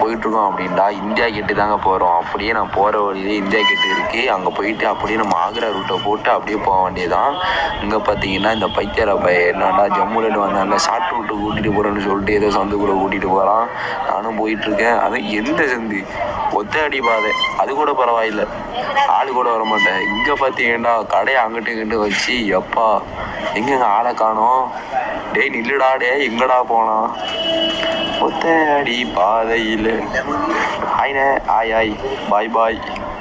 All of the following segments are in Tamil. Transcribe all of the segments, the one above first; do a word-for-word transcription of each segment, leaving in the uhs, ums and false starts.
போயிட்டுருக்கோம் அப்படின்டா இந்தியா கேட்டு தாங்க போகிறோம். அப்படியே நான் போகிற வழியிலே இந்தியா கேட்டு இருக்குது. அங்கே போயிட்டு அப்படியே நம்ம ஆக்ரா ரூட்டை போட்டு அப்படியே போக வேண்டியதான். இங்கே பார்த்தீங்கன்னா இந்த பைத்தியர பையன் என்னடா ஜம்முலேருந்து வந்தாங்க ஷார்ட் ரூட்டு கூட்டிகிட்டு போகிறேன்னு சொல்லிட்டு ஏதோ சந்துக்குள்ளே கூட்டிகிட்டு போகிறான். நானும் போயிட்டுருக்கேன். அது எந்த சந்து ஒத்த அடி பாதை, அது கூட பரவாயில்லை, ஆள் கூட வர மாட்டேன். இங்கே பார்த்தீங்கன்னா கடையை அங்கிட்டு இங்கிட்டு வச்சு எப்பா எங்கெங்க ஆளை காணோம். டேய் நில்லுடா, டே எங்கடா போனா ஒத்த அடி பாதையில். ஆயினே ஆய் ஆய் பாய் பாய்.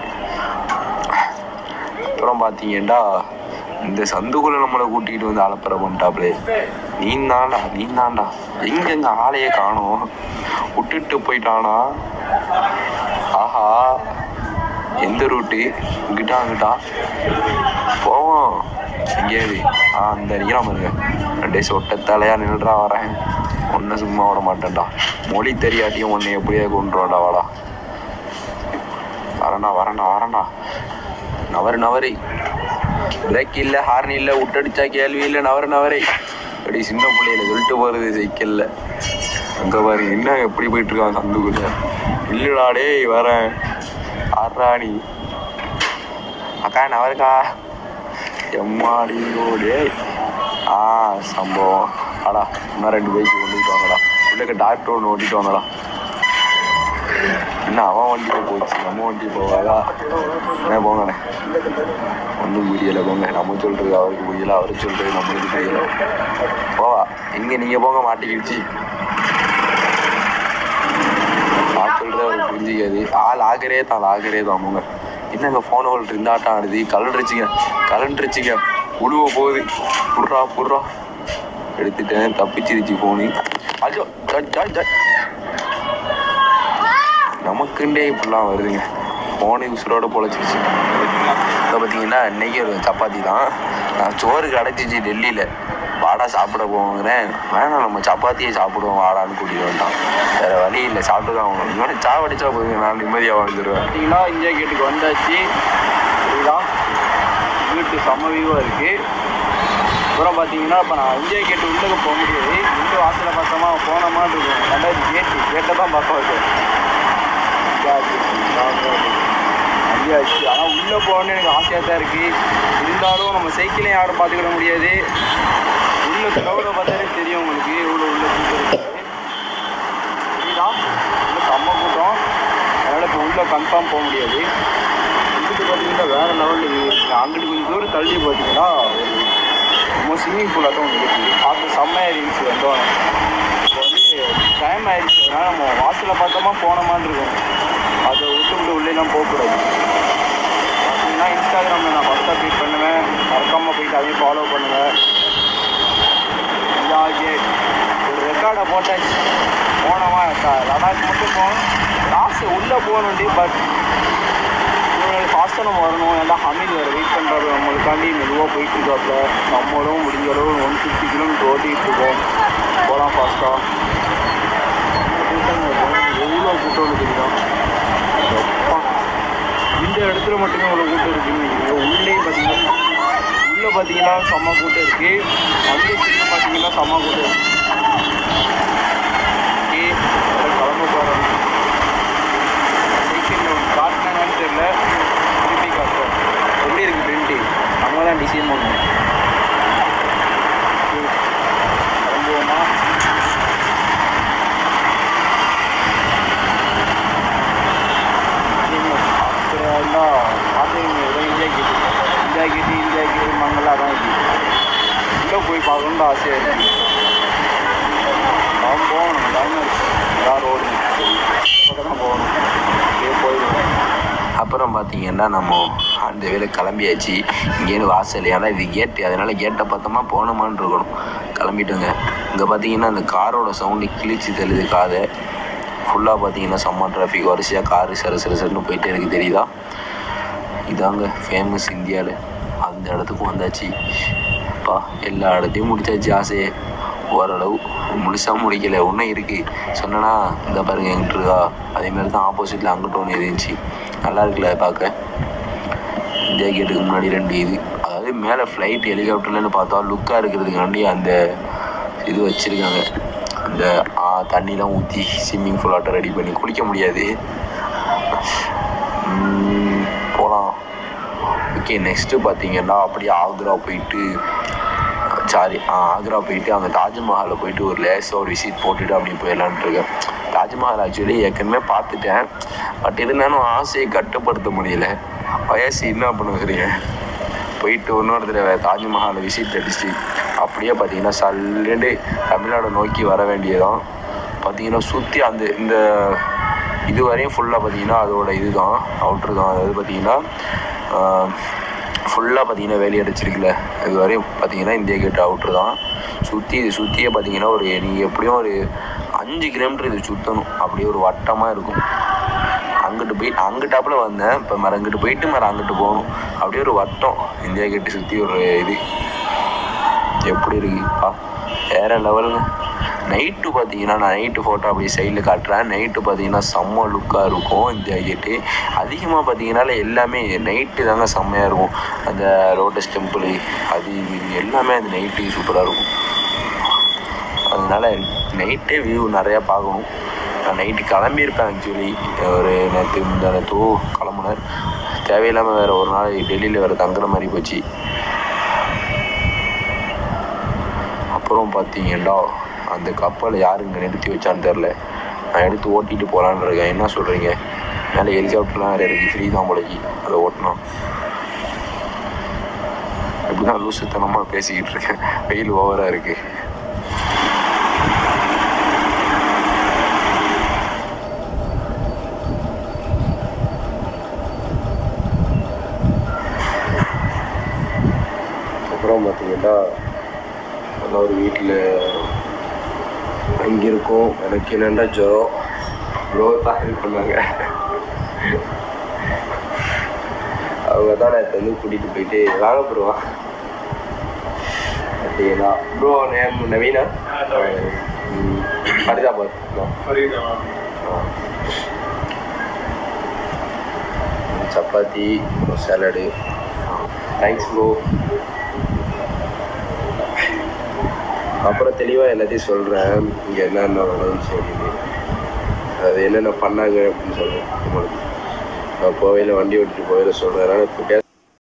அப்புறம் பார்த்தீங்கன்னா இந்த சந்துக்குள்ளே நம்மளை கூட்டிகிட்டு வந்து அலப்பறை பண்ணிட்டாப்லே. நீ தாண்டா நீ தாண்டா எங்கெங்க ஆளையே காணோம், விட்டுட்டு போயிட்டானா. ஆஹா எந்த ரூட்டு, இங்கிட்டா அங்கிட்டா போவோம் எங்கேயாவது. ஆ அந்த நிற்கிறான் பாருங்க, ரெண்டே சொட்ட தலையாக நின்றுடா வரேன். ஒன்றும் சும்மா விட மாட்டேன்டா, மொழி தெரியாட்டியும் ஒன்று எப்படியே கொண்டுருவாடா. வாடா வரேன்டா வரேன்டா வரேன்டா. நவரு நவரு, பிரேக் இல்லை, ஹார்ன் இல்லை, விட்டடிச்சா கேள்வி இல்லை, நவரு நவரை. அப்படி சின்ன பிள்ளையில சொல்லிட்டு போகிறது சைக்கிளில். அங்கே பாருங்க என்ன எப்படி போயிட்டுருக்கான் சந்துக்குள்ள. இல்லைடாடே வரேன் ஆறாணி அக்கா நவருக்கா எம்மாடியோடே. ஆ சம்பவம். ஆடா இன்னும் ரெண்டு பைக்கு கொண்டுட்டு வாங்கடா, உள்ளே டாக்டர் ஒன்று ஓட்டிட்டு வாங்கடா. என்ன அவன் வண்டியில் போச்சு, நம்ம வண்டி போவாதா என்ன? போங்கண்ணே ஒன்றும் புரியலை, போங்க. நம்ம சொல்கிறது அவருக்கு புரியலை, அவருக்கு சொல்கிறது நம்மளுக்கு புரியலை. போவா எங்கே நீங்கள் போங்க, மாட்டிக்கிடுச்சு. நான் சொல்கிறது அவருக்கு புரிஞ்சிக்காது. ஆள் ஆகிறே தான் ஆகிறே தான். போங்க. என்னங்க ஃபோன் ஹோல்ட் இருந்தாட்டம் ஆடுது, கலண்டுருச்சிங்க கலண்டுருச்சிங்க உழுவ போகுது. புட்றா புட்றா எடுத்துட்டேன், தப்பிச்சிருச்சு ஃபோனு. அஜோ நமக்குண்டே இப்படிலாம் வருதுங்க. ஃபோனு உசுரோட பொழைச்சிருச்சு. இப்போ பார்த்தீங்கன்னா இன்றைக்கி ஒரு சப்பாத்தி தான். நான் சோறு கிடச்சிச்சு டெல்லியில், வாடா சாப்பிட போங்கிறேன். வேணாம் நம்ம சப்பாத்தியை சாப்பிடுவோம் வாடான்னு கூட்டிகிட்டு வந்துட்டான். வேறு வழி இல்லை, சாப்பிட்டு தான் ஆகணும். இன்னொன்று சாவடிச்சா போதுங்க, நான் நிம்மதியாக வாழ்ந்துருவேன். பார்த்தீங்கன்னா இந்தியா கேட்டுக்கு வந்தாச்சு. இதுதான் வீட்டு சமவீவாக இருக்குது. அப்புறம் பார்த்தீங்கன்னா இப்போ நான் இந்தியா கேட்டு உள்ளே போக முடியாது. இந்து வாசலில் பார்த்தோமா போனோமா இருக்கும். ரெண்டாயிரத்தி கேட்டு கேட்டை தான் பார்க்க வைக்கும். அடியாச்சு. ஆனால் உள்ளே போகணுன்னு எனக்கு ஆசையாக தான் இருக்குது. இருந்தாலும் நம்ம சைக்கிளையும் யாரும் பார்த்துக்கிட முடியாது. உள்ள க்ரௌடை பார்த்தாலே தெரியும் உங்களுக்கு எவ்வளோ உள்ள கூட்டம் இருக்குது. இதுதான் உள்ள செம்ம கூட்டம். அதனால் இப்போ உள்ளே கன்ஃபார்ம் போக முடியாது. இங்கிட்டு பார்த்தீங்கன்னா வேறு லெவலில் இருக்குது. அங்கிட்டு கொஞ்சம் தூரம் தள்ளி பார்த்தீங்கன்னா ஒரு ரொம்ப ஸ்விம்மிங் பூலாக தான் ஒன்று இருக்குது. பார்த்து செம்மையாக இருந்துச்சு. வந்தோம் இப்போ வந்து டைம் ஆகிடுச்சு. அதனால் நம்ம வாசலில் பார்த்தோமா போனோமான்னு இருக்கும். அதை விட்டு விட்டு உள்ளேலாம் போகக்கூடாது. பார்த்தீங்கன்னா இன்ஸ்டாகிராமில் நான் ஃபஸ்ட்டாக ட்வீட் பண்ணுவேன், மறக்காமல் போயிட்டு அதையும் ஃபாலோ பண்ணுவேன். இதாகே ஒரு ரெக்கார்டை போட்டாச்சு. போனோமா லடாக் மட்டும் போகணும், காசு உள்ளே போகணுண்டி. பட் ஃபாஸ்ட்டாக நம்ம வரணும். ஏன்னா ஹமீத் வேறு வெயிட் பண்ணுறாரு நம்மளுக்காண்டி. மெதுவாக போயிட்டுருக்காப்புல. நம்மளும் முடிஞ்ச அளவு ஒன் ஃபிஃப்டி கிலோமீட்டர் ஓட்டிகிட்டு இருக்கோம். போகலாம் ஃபாஸ்ட்டாக. எவ்வளோ கூட்டம் தெரியும். இந்த இடத்துல மட்டுமே இவ்வளோ கூட்டம் இருக்குன்னு உள்ளே பார்த்தீங்கன்னா உள்ளே பார்த்தீங்கன்னா செம்ம கூட்டம் இருக்குது. அந்த சைடில் பார்த்தீங்கன்னா செம்ம கூட்டம் இருக்குது. ஓகே கிளம்ப போகிறோம். சைக்கிளில் காட்டினான்னு தெரியல, திருப்பி காட்டுறோம். எப்படி இருக்குது பிரிண்ட்டு நம்ம தான் டிசைன் பண்ணணும். கிளம்புவோமா? India Gate India Gate India Gate மங்களாக தான் இருக்குது. உள்ளே போய் பார்க்கணுன்னு ஆசையாக இருக்குது. நான் போகணும். டைமர்ஸ் எல்லாரும் ரோடு தான் போகணும். அப்படியே போயிடுவோம். அப்புறம் பார்த்தீங்கன்னா நம்ம அந்த வேலை கிளம்பியாச்சு. இங்கேருந்து வாசல், ஏன்னா இது கேட்டு, அதனால் கேட்டை பார்த்தோமா போனோமான்னு இருக்கணும். கிளம்பிட்டுங்க. இங்கே பார்த்தீங்கன்னா அந்த காரோட சவுண்டு கிழிச்சு தெளிது காதை. ஃபுல்லாக பார்த்தீங்கன்னா செம்ம டிராஃபிக், வரிசையாக காரு சரு சரு சருன்னு போயிட்டே இருக்குது. தெரியுதா? இதாங்க ஃபேமஸ் இந்தியாவில். அந்த இடத்துக்கும் வந்தாச்சு. அப்பா எல்லா இடத்தையும் முடிச்சாச்சு. ஆசையே ஓரளவு முழுசாக முடிக்கலை, ஒன்றும் இருக்குது. சொன்னேன்னா இந்த பாருங்க எங்கிட்டு இருக்கா, அதேமாதிரி தான் ஆப்போசிட்டில் அங்கிட்ட ஒன்று இருந்துச்சு. நல்லா இருக்குல்ல பார்க்க. இந்தியா கேட்டுக்கு முன்னாடி ரெண்டு இது, அதாவது மேலே ஃப்ளைட் ஹெலிகாப்டர்லன்னு பார்த்தா லுக்காக இருக்கிறதுக்காண்டி அந்த இது வச்சுருக்காங்க. அந்த தண்ணிலாம் ஊற்றி ஸ்விம்மிங் ஃபூலாட்டம் ரெடி பண்ணி குளிக்க முடியாது. போகலாம். ஓகே, நெக்ஸ்ட்டு பார்த்தீங்கன்னா அப்படியே ஆக்ரா போயிட்டு சாரி ஆக்ரா போயிட்டு அங்கே தாஜ்மஹாலில் போயிட்டு ஒரு லேஸாக ஒரு விசிட் போட்டுட்டு அப்படி போயிடலான்ட்டு இருக்கேன். தாஜ்மஹால் ஆக்சுவலி ஏற்கனவே பார்த்துட்டேன், பட் இருந்தாலும் ஆசையை கட்டுப்படுத்த முடியல. வயசு என்ன பண்ணுறீங்க, போயிட்டு இன்னொரு தடவை தாஜ்மஹாலை விசிட் அடிச்சு அப்படியே பார்த்தீங்கன்னா சல்லுண்டு தமிழ்நாடு நோக்கி வர வேண்டியதான். பார்த்தீங்கன்னா சுற்றி அந்த இந்த இது வரையும் ஃபுல்லாக பார்த்தீங்கன்னா அதோட இது தான் அவுட்ரு தான். அதாவது பார்த்தீங்கன்னா ஃபுல்லாக பார்த்தீங்கன்னா வேலி அடிச்சிருக்குல்ல, இது வரையும் பார்த்தீங்கன்னா இந்தியா கேட் அவுட்ரு தான். சுற்றி இது சுற்றியே பார்த்தீங்கன்னா ஒரு நீங்கள் எப்படியும் ஒரு அஞ்சு கிலோமீட்டர் இது சுற்றணும். அப்படியே ஒரு வட்டமாக இருக்கும். அங்கிட்டு போய் அங்கிட்டாப்பில் வந்தேன், இப்போ மரம் அங்கிட்டு போயிட்டு மரம் அங்கிட்டு போகணும். அப்படியே ஒரு வட்டம் இந்தியா கேட்டு சுற்றி ஒரு இது எப்படி இருக்குப்பா, வேறு லெவலுங்க. நைட்டு பார்த்தீங்கன்னா நான் நைட்டு ஃபோட்டோ அப்படி சைடில் காட்டுறேன். நைட்டு பார்த்தீங்கன்னா செம்ம லுக்காக இருக்கும் இந்தியா கேட்டு. அதிகமாக பார்த்தீங்கன்னால எல்லாமே நைட்டு தாங்க செம்மையாக இருக்கும். அந்த லோட்டஸ் டெம்பிள் அது இது எல்லாமே அந்த நைட்டு சூப்பராக இருக்கும். அதனால் நைட்டே வியூ நிறையா பார்க்கணும். நான் நைட்டு கிளம்பியிருப்பேன் ஆக்சுவலி, ஒரு நேற்று முந்தானத்தோ கிளம்புனேன். தேவையில்லாமல் வேறு ஒரு நாள் டெல்லியில் வேறு தங்குற மாதிரி போச்சு. அப்புறம் பார்த்தீங்கன்னா அந்த கப்பலை யார் இங்கே நிறுத்தி வச்சான்னு தெரில, நான் எடுத்து ஓட்டிகிட்டு போகலான்னு இருக்கேன். என்ன சொல்கிறீங்க? மேலே ஹெலிகாப்டர்லாம் வேறு இருக்குது, ஃப்ரீ தான் போலக்கு அதை ஓட்டணும். இப்படி தான் லூசுத்தனமாக பேசிக்கிட்டு இருக்கேன், வெயில் ஓவராக இருக்குது. அப்புறம் பார்த்தீங்கன்னா நல்லா ஒரு வீட்டில் அங்கே இருக்கும். எனக்கு என்னென்னா ஜுரம் ப்ரோ தான் ஹெல்ப் பண்ணாங்க. அவங்க தான் நான் வந்து கூட்டிகிட்டு போயிட்டு வாங்க ப்ரோ அப்படின்னா bro name Naveena Faridabad chapati salad. Thanks bro. அப்புறம் தெளிவாக எல்லாத்தையும் சொல்கிறேன் இங்கே என்னென்ன நடந்துச்சு அப்படின்னு, அது என்னென்ன பண்ணாங்க அப்படின்னு சொல்கிறேன் உங்களுக்கு. நான் போவையில் வண்டி ஓட்டிட்டு போவையில் சொல்கிறேன். அதனால் இப்போ பேச